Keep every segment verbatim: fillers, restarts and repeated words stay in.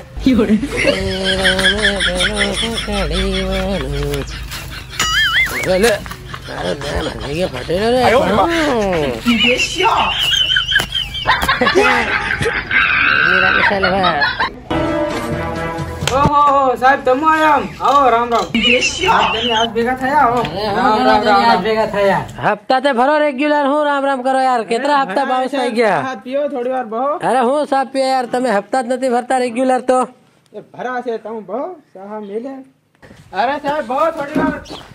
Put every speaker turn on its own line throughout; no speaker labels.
ओहो साहब तुम आया आओ राम राम आज भेगा थया हो राम राम राम आज भेगा थया
हफ्ता ते भरो रेग्युलर हूँ राम राम करो यार कितना हफ्ता बाउस થઈ ગયા
हाथ पियो थोड़ी बार बहो
अरे હું સાપ પીએ યાર તમે હપ્તા જ નથી ભરતા રેગ્યુલર તો
ये भरा से तुम बहो साहब मिले अरे साहब बहो थोड़ी बार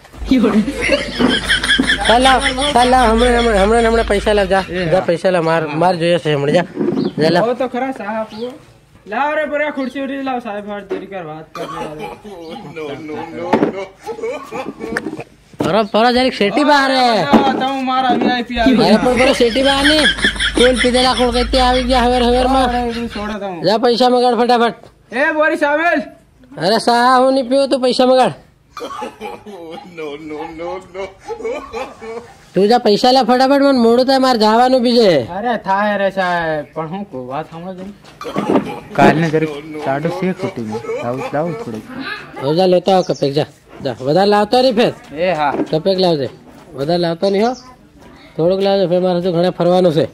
ચાલો ચાલો હમણે હમણે હમણે હમણે પૈસા લાવ જા જા પૈસા લા માર માર જોઈએ છે હમણે જા જા લા
वो तो खरा साहब वो लाओ रे पूरा कुर्सी उड़ी लाओ साहब हट देरी कर बात करने वाले नो नो नो नो
पर पर जरी सेटी बाहर है
तुम मारा वीआईपी आ
अरे पर पर सेटी बाहर नहीं कोल पीदेला कोण कहते આવી ગયા હવેર હવેર માં
छोड़ा दऊं
જા પૈસા મગાડ ફટાફટ
ए बोरी शामिल
अरे साहा હું નહીં પીવું તો પૈસા મગાડ
नो नो नो नो
તું જા પૈસા લા ફટાફટ મને મોડું થાય માર જવાનું બી છે
અરે થાય રે સાહેબ પણ હું કો વાત સમજો કાલને જરી સાડો સે ખોટી માં લાવ લાવ થોડી
હો જા લેતો આવ કપેક જા જા વધારે લાવતો નહીં ફેર
એ હા
કપેક લાવજે વધારે લાવતો નહીં હો થોડુંક લાવજે ફેર મારે તો ઘણા ફરવાનું છે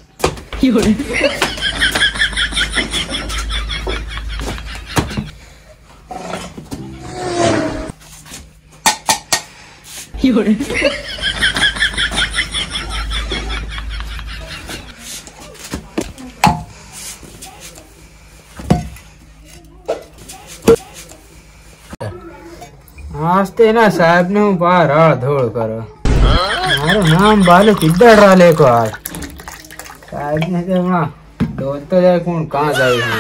आस्ते ना साहब ने बाहर आ धोड़ करो मारो नाम बालू किधर डाले को आज साहब ने तो ना डोल तो जाए कौन कहाँ जाए हैं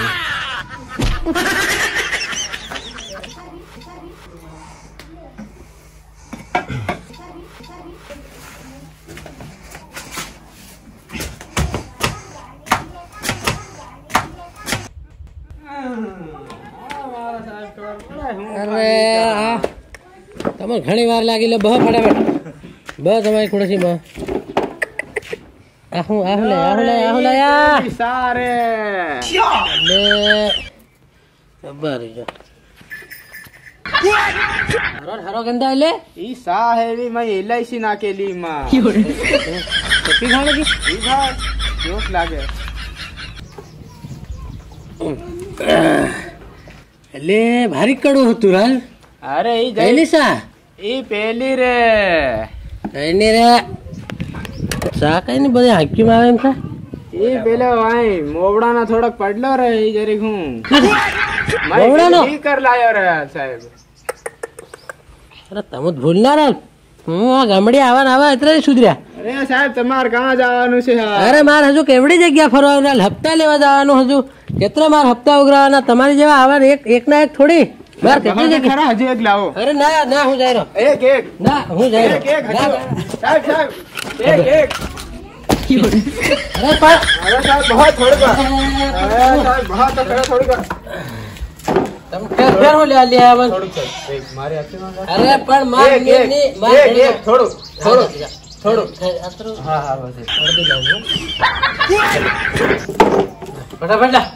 અરે આ તમારે ઘણી વાર લાગી લે બહુ ફટાફટ બસ તમારી ખુરશી માં આહુ આહુ લે આહુ લે આહુ લે યા
सारे
લે સબર જો હરો હરો ગંદા લે
ई सा है भी मैं एलआईसी ना के ली मां
ટોપી ખાણે કી
ई भाई जोक लागे
લે ભારી કડું હતું હાલ
अरे ई
પહેલી સા
ई पहली रे
કઈ નહીં રે સા કઈ નહીં બધી હાકીમાં આવે એમ છે
ई पेले भाई मोबड़ा ना थोड़ा पड़लो रे ई जरी हूं
मोबड़ा नो?
मैं कर लायो रे साहब
અરે તમે જ ભૂલનાર હું આ ગામડી આવા ને આવા એટલે સુધર્યા
अरे साहब તમાર कहां જવાનું છે
અરે માર હજુ કેવડી જગ્યા ફરવાનું હપ્તા લેવા જવાનું હજુ કેટલા માર હપ્તા ઉઘરાવાના તમારી જેવા આવા એક એક ના એક થોડી માર કેટલી જગ્યા
ખરા હજી એક લાવો
અરે ના ના હું જઈ રહ્યો
એક એક
ના હું જઈ
એક એક
રહ્યો
સાહેબ સાહેબ એક એક
અરે પણ
अरे साहब बहुत थोड़ी कर अरे साहब बहुत तो खड़ा थोड़ी कर
તમે ફેર ફેર હું લે લે આવન
થોડું કર એક મારે હાથે માં
અરે પણ માર
એક એક
ની માર
એક એક થોડું થોડું થોડું
અતરો
હા હા બસ
અડધી લાવું ફટાફટ લા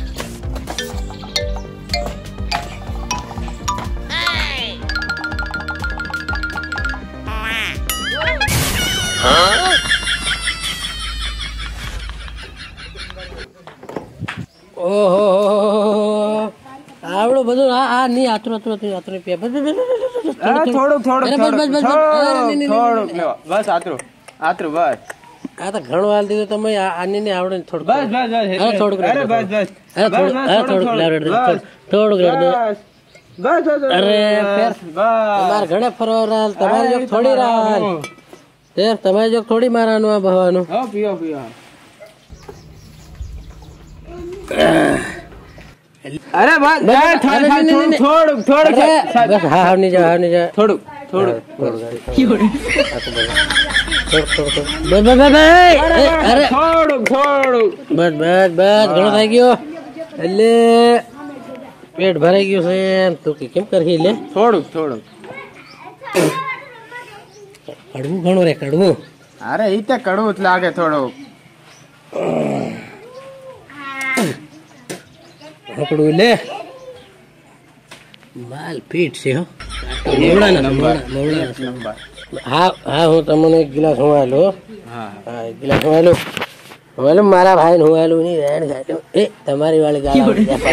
ઓહો આવડું બધું આ આ નહીં આતરો આતરો આતરો પીએ બસ બસ
થોડું થોડું
અરે બસ બસ બસ
થોડું થોડું લેવા બસ આતરું આતરું બસ
આ તો ઘણું હાલ દીધું તમે આની ને આવડે થોડું
બસ બસ બસ
અરે થોડુંક
અરે બસ બસ
અરે થોડુંક અરે થોડુંક લાવડ થોડુંક રેડ દે
બસ બસ
અરે ફેર તમાર ઘણે ફરવા રાલ તમારી જો થોડી રાલ તે તમારી જો થોડી મારવાનું આ બહવાનું
હો પીઓ પીઓ અરે બસ થોડું થોડું થોડું
બસ હા હા ની જા હા ની જા
થોડું થોડું
થોડું થોડું થોડું બસ બસ બસ અરે
થોડું થોડું
બસ બસ બસ ઘણો થઈ ગયો એટલે પેટ ભરાઈ ગયું છે તું કે કેમ કરી લે
થોડું થોડું
કડવું ઘણું રે કડવું
અરે ઈ તો કડવું જ લાગે થોડું
પકડું લે માલ ફીટ છે હો મોવડા ના મોવડા મોવડા હા હા હું તમને એક ગ્લાસ હોવાલો હા હા એક ગ્લાસ હોવાલો હોવાલો મારા ભાઈ ને હોવાલો ની રેણ ગાડ્યો એ તમારી વાળી ગાળ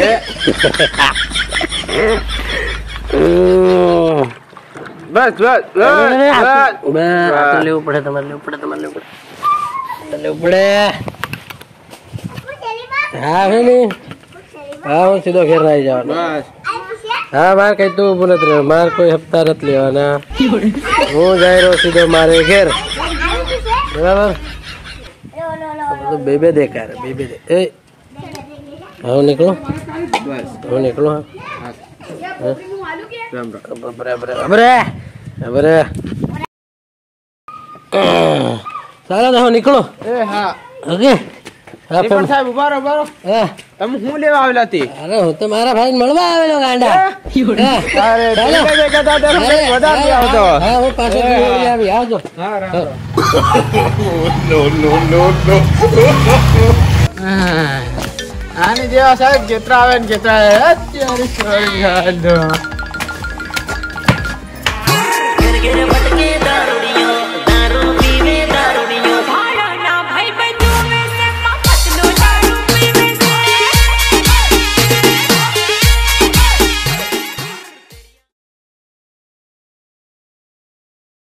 બસ બસ
બસ લેવું પડે તમારે લેવું પડે તમારે લેવું પડે લેવું પડે હા ભાઈ હા હું સીધો ઘેર આવી જવાનો હા મારે કઈ તું ઉભું નથી રહ્યો મારે કોઈ હપ્તા નથી લેવાના હું જઈ રહ્યો સીધો મારે ઘેર બરાબર બે બે દેખાર બે બે દે એ હું નીકળું હું નીકળું બરાબર સારા હું નીકળો ઓકે
સાહેબ ઉભા રહો ઉભા રહો
હા
તમે શું લેવા આવેલા હતી
અરે હું તો મારા ભાઈ મળવા આવેલો ગાંડા
અરે વધારે આવતો
હા હું પાછો આવી આવજો
આની જેવા સાહેબ જેટલા આવે ને જેટલા અત્યારે